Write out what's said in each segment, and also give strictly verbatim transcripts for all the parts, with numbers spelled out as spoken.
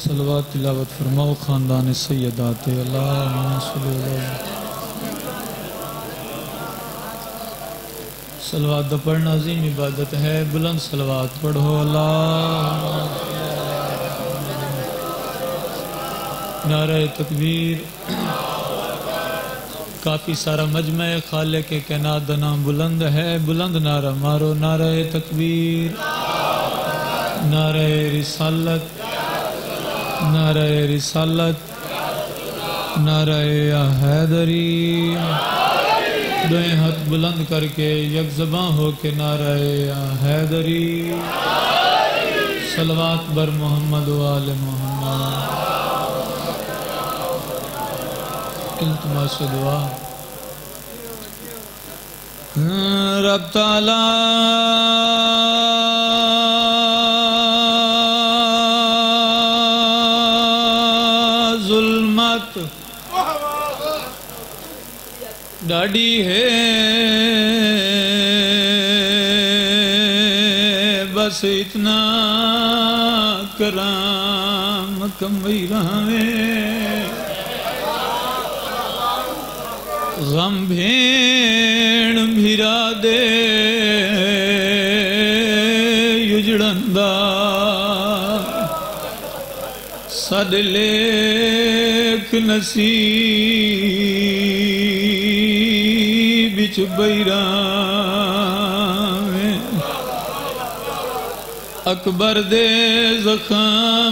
صلوات تلاوت فرماؤ خاندان سیدات اللہم صلی اللہ صلوات دا پڑھنا عظیم عبادت ہے بلند صلوات پڑھو اللہ نعرہ تکبیر کافی سارا مجمع خالق کائنات دا نام بلند ہے بلند نعرہ مارو نعرہ تکبیر نعرہ رسالت نعرہ رسالت نعرہ حیدری دوئیں ہاتھ بلند کر کے یک زباں ہو کے نعرہ حیدری صلوات بر محمد و آل محمد التماس دعا رب تعالی ظلمت ڈاڑی ہے بس اتنا کرام کمئی رہے غم بھیڑ بھیرا دے یجڑندہ سد لیک نصیب بچ بیرام اکبر دے زخم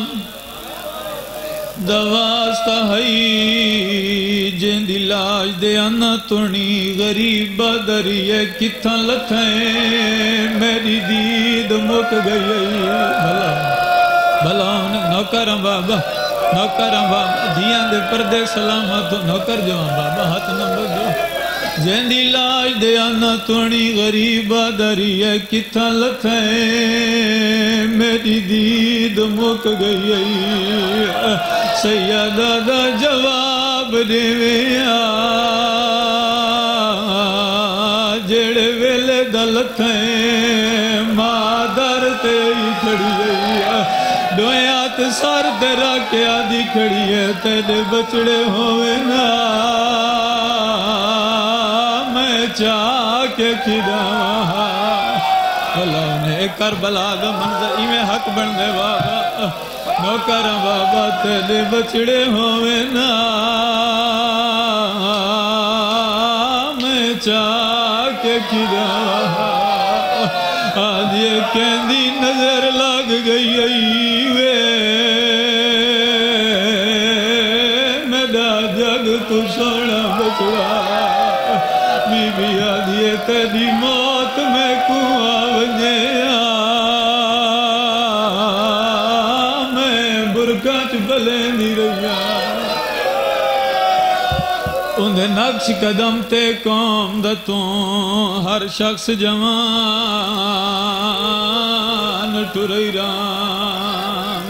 دواستا ہئی جن دی لاج دے آنا تونی غریب دریے کتھاں لتھیں میری دید مک گئی بھلا بھلا نوکرم بابا نوکرم بابا دیاں دے پردے سلامت نوکر جوان بابا ہاتھ نمبر جو جن دی لاج دے آنا تونی غریب دریے کتھاں لتھیں میری دید مک گئی سیدہ دا جواب دیویا جڑے ویلے دلتیں مادر تے ہی کھڑی گئی دویات سار تیرا کیا دی کھڑی ہے تیرے بچڑے ہوئے نا میں چاہ کے کھدا اللہ انہیں کربلا دا منظر ایمیں حق بن دے بابا نوکر بابا تیرے بچڑے ہوئے نا میں چاہ کے کھدا آج یہ کہندی نظر لگ گئی وے میرا جگ تو سونا بچڑا بی بی آج یہ تیری موت میں کنواں بجے بلینی رہیا اندھے نقش قدم تے قوم دتوں ہر شخص جوان ٹھرئی رام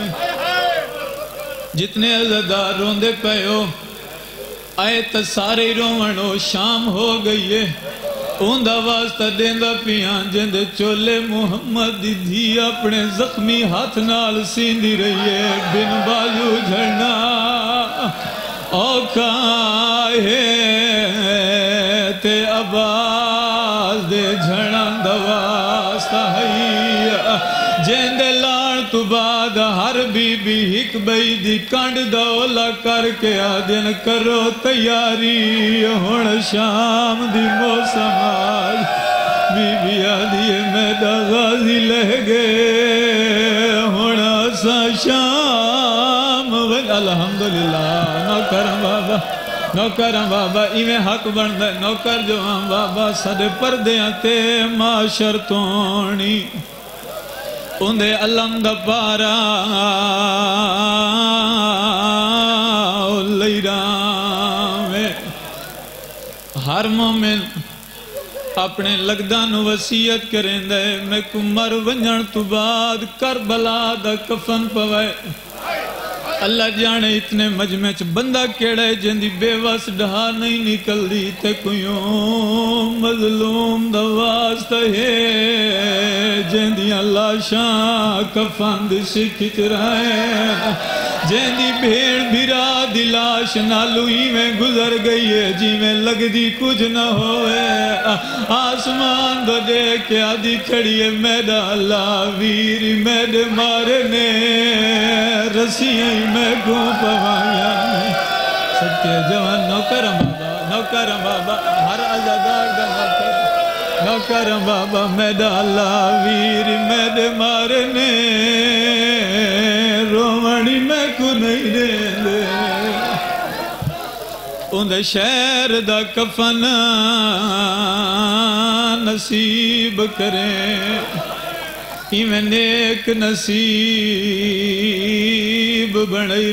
جتنے عزدار روندے پیو آئے تا سارے رومنو شام ہو گئی ہے اوندہ واسطہ دیندہ پیاں جند چولے محمد دی دھی اپنے زخمی ہاتھ نال سیندی رہی ہے بن بازو جھڑنا اوکھا ہے تے عباس دے جھڑن دواسطہ ہے جند لان تو بعد ہر بی بی ہک بئی دی کانڈ دولا کر کے آدن کرو تیاری ہون شام دی موسم آج بی بی آدھی میدہ غازی لہ گئے ہون سا شام الحمدللہ نوکرم بابا نوکرم بابا ایمیں حق بندے نوکر جوان بابا سد پردیاں تے معاشر تونی اندھے علم دا پارا لئی رام ہر مومن اپنے لگدان وسیعت کریں دے میں کمر ونجن تو بعد کربلا دا کفن پوائے اللہ جانے اتنے مجمع چ بندہ کیڑے جندی بے وس ڈھا نہیں نکل دی تے کوئیوں مظلوم دواست ہے جندی اللہ شاہ کفند سکھت رہے جیندی بھیڑ بھرا دلاش نالو ہی میں گزر گئی ہے جی میں لگ دی کچھ نہ ہوئے آسمان دو دیکھ کے آدھی کھڑی ہے میڈا اللہ ویری میڈ مارنے رسیاں ہی میں گوں پوایا سچے جوان نوکرم بابا نوکرم بابا ہر عزادار دا نوکر نوکرم بابا میڈا اللہ ویری میڈ مارنے رومانی میں کو نہیں دے دے اندھے شہر دا کفن نصیب کریں ایمیں نیک نصیب بڑھائی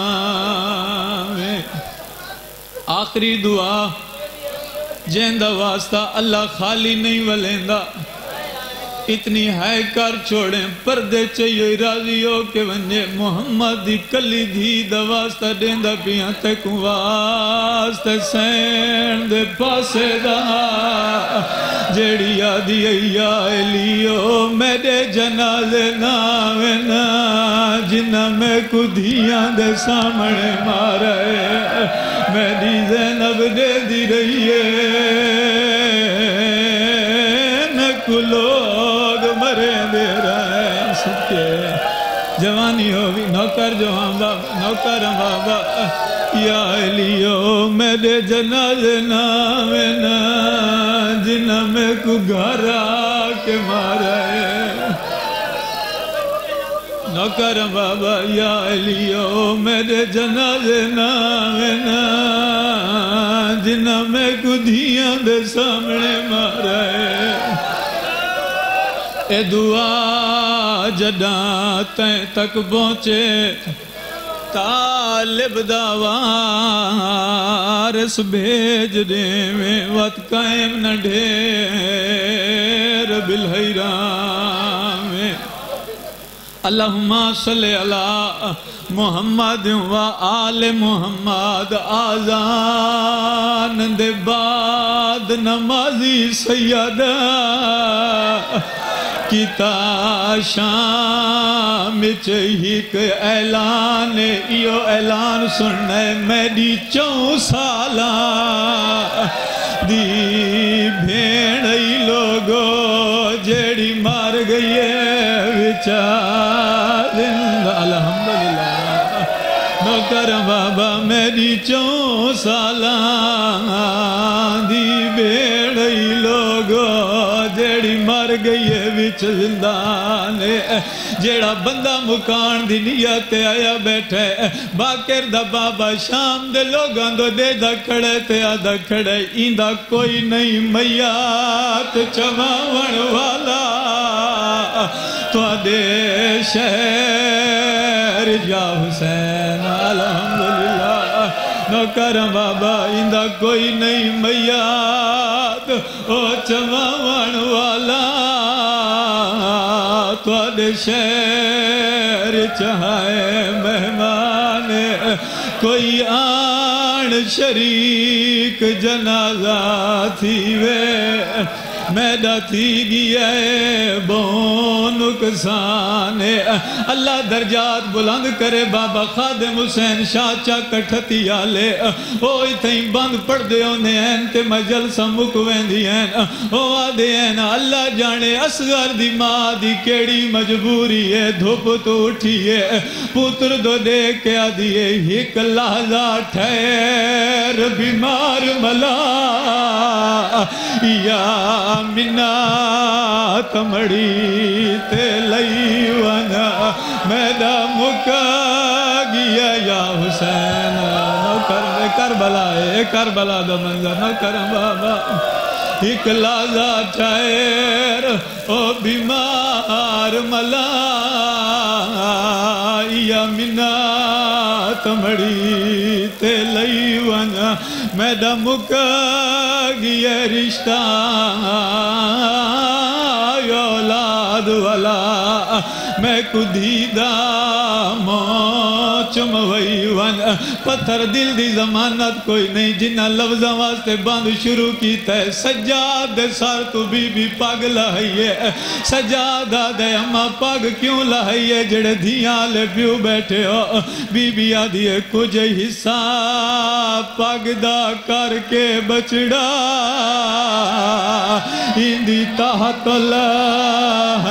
رہاں آخری دعا جیندہ واسطہ اللہ خالی نہیں ولیندہ اتنی ہے کر چھوڑیں پردے چاہیے راضی ہو کہ ونجے محمد دی کلی دھی دا واسطہ دیندہ پیاں تکوں واسطہ سین دے پاسے دا جیڑی آدھی ایا لیو میرے جنازے ناوینا جنہ میں کو دھیاں دے سامنے مارے میری زینب دے دی رہی ہے نکو لوگ مرے دے رہے سکے جوانی ہوگی نوکر جوان بابا نوکر بابا یا علیو میرے جنازے ناوینا جنہ میں کو گھرا کے مارے نوکر بابا یا علیو میرے جنازے ناوینا جنہ میں کو دھیاں دے سامنے مارے اے دعا جداں تین تک پہنچے طالب دوارس بھیج دے میں وقت قائم نہ ڈھیر بالحیرام میں اللہم صلی اللہ محمد و آل محمد آزان دے بعد نمازی سیدہ کیتا شام چہیک اعلان ایو اعلان سننے میری چون سالہ دی بھیڑی لوگو جیڑی مار گئی ہے وچار زندہ الحمدللہ نوکر بابا میری چون سالہ دی بھیڑی لوگو جیڑی مار گئی ہے وچ زندان جیڑا بندہ مکان دی نیت آیا بیٹھے باکر دا بابا شام دے لوگاں دو دے دا کھڑے تے آدھا کھڑے ایندہ کوئی نہیں میات چماون والا تو دے شہر جا حسین الحمدللہ نوکر بابا ایندہ کوئی نہیں میات او چماون والا تو دے شہر چاہے مہمان کوئی آن شریک جنازہ تھی وے میڈا تھی گیا بون نقصان اللہ درجات بلند کرے بابا خادم حسین شاہ چا کٹھتی آلے اوہی تھیں بند پڑھ دے ہونے ہیں تے مجل سمک ویندی ہیں او آدھے ہیں اللہ جانے اصغر دی ماں دی کیڑی مجبوری ہے دھوپ تو اٹھی ہے پتر دو دیکھ کے آدھی ہے ایک لحظہ ٹھہر بیمار ملا یا منا تمڑی تے لئی وانا میڈا مکا گیا یا حسین نوکر کربلا ہے کربلا دا منظر نوکر بابا ایک لازہ ٹھہر او بیمار ملا یا منا تمڑی تے لئی وانا میڈا مکا گیا رشتہ اولاد والا میں کدیدہ موچم وئی ون پتھر دل دی ضمانت کوئی نہیں جنہ لفظاں واسطے بند شروع کیتا ہے سجاد دے سار تو بی بی پاگ لہائیے سجادہ دے اما پاگ کیوں لہائیے جڑے دھیاں لے پیو بیٹھے ہو بی بی آدھیے کچھ حصہ پاگ دا کر کے بچڑا اندی تحت لہناک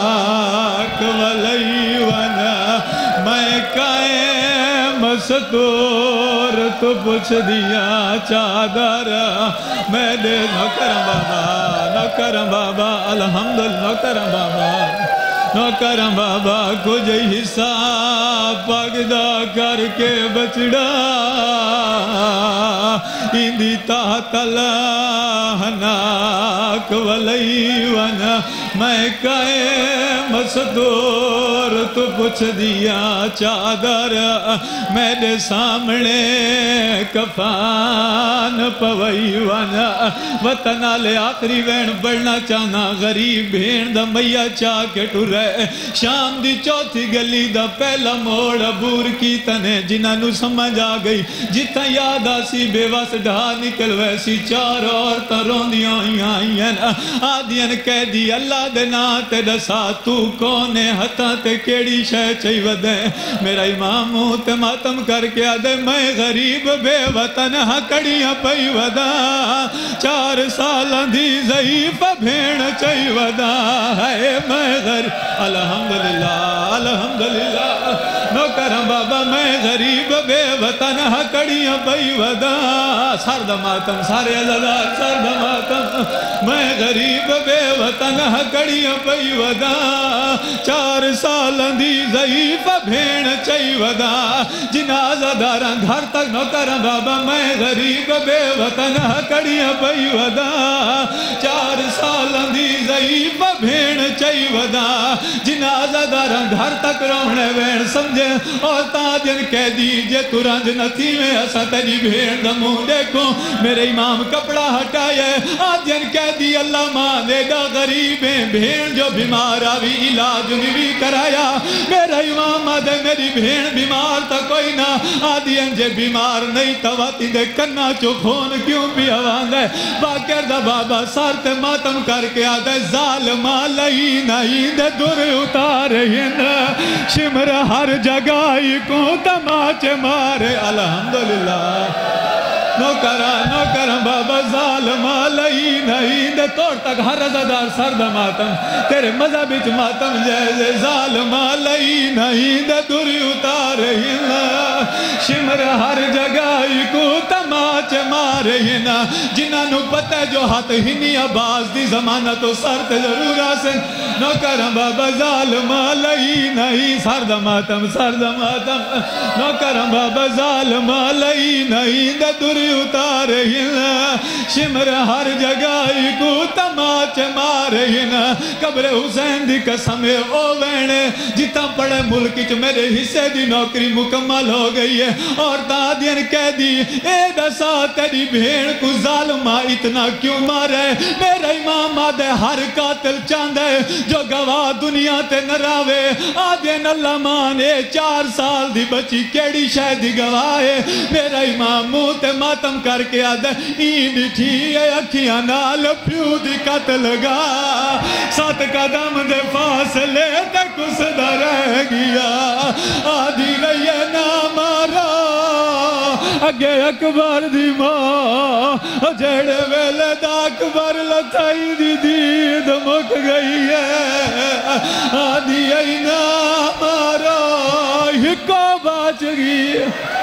ولی ونا میں کائے مستور تو پوچھ دیا چادر میں دے نہ کرم بابا نہ کرم بابا الحمدللہ نہ کرم بابا نہ کرم بابا کچھ حصہ پاگدہ کر کے بچڑا اندی تحت لہناک ولی ونا میں کائے مستور تو پوچھ دیا چادر میرے سامنے کفان پوئی ونا وطن آلے آخری وین بڑھنا چاہنا غریب بھین دا میا چاہ کے ٹورے شام دی چوتھی گلی دا پہلا موڑ عبور کی تنے جنہاں نو سمجھ آ گئی جتنا یاد آسی بے واسط ڈھا نکل ویسی چار اور ترون دیاں آئین آدین کہہ دی اللہ دے نا تے دسا تو کونے ہتھاں تے کیڑی شے چاہی ودے میرا امام تے ماتم کر کے آدھے میں غریب بے وطن ہکڑیاں پئی ودا چار سالاں دی ضعیف بھیڑ چاہی ودا ہے میں غریب الحمدللہ الحمدللہ نو کرم بابا میں غریب بے وطن ہکڑیاں پئی ودا سرد ماتم سارے عزدار سرد ماتم میں غریب بے وطن ہکڑیاں پئی ودا چار سالن دی ضعیف بھیڑ چاہی ودا جنازہ داراں گھر تک نو کرم بابا میں غریب بے وطن ہکڑیاں پئی ودا چار سالن دی ضعیف بھیڑ چاہی ودا جنازہ داراں گھر تک رونے وین سمجھے اور تاجن کہہ دیجئے تو رنج نتی میں ایسا تیری بھیڑ دموں دیکھو میرے امام کپڑا ہٹائے آجن کہہ دی اللہ ماں دے گا غریبیں بھیڑ جو بیمار آوی علاج نہیں کرایا میرا امام آدھے میری بھیڑ بیمار تا کوئی نہ آدھین جے بیمار نہیں تواتی دے کرنا چو خون کیوں بھی آوان دے باکر دا بابا سارتے ماتم کر کے آدھے ظالمہ لئی نہیں دے در اتارین شمر ہر جگائی کو تماچے مارے الحمدللہ نو کرا نو کرم بابا ظالمہ لئی نہیں دے توڑ تک ہر رضادار سرد ماتم تیرے مذہبی چ ماتم جیسے ظالمہ لئی نہیں دے دوری اتارے شمر ہر جگائی کو تماچے مارے جنہاں نو پتہ جو ہاتھ ہنی عباس دی زمانہ تو سرد ضرور آسن نو کرم بابا ظالمہ لئی نہیں سرد ماتم سرد ماتم نو کرم بابا ظالمہ لئی نہیں دے دوری اتارے شمر ہر جگائی کو تماچ مارے قبر حسین دی قسم او وینے جتا پڑے ملک چ میرے حصے دی نوکری مکمل ہو گئی ہے اور دادین کہہ دی اے دسا تیری بھیڑ کو ظالمہ اتنا کیوں مارے میرا امام آدھے ہر قاتل چاندے جو گواہ دنیا تے نراوے آدھین اللہ مانے چار سال دی بچی کیڑی شہ دی گواہ ہے میرا امام منہ تے ماتم کر کے آدھے این ٹھی اکھیاں نال پیو دی قتل گا سات قدم دے فاصلے تے کس دا رہ گیا آدھی رہی نا مارا اگے اکبر دی ماں جڑے ویلے دا اکبر لتائی دی دید مک گئی ہے آدھی ای نا مارا ہکو باچ گئی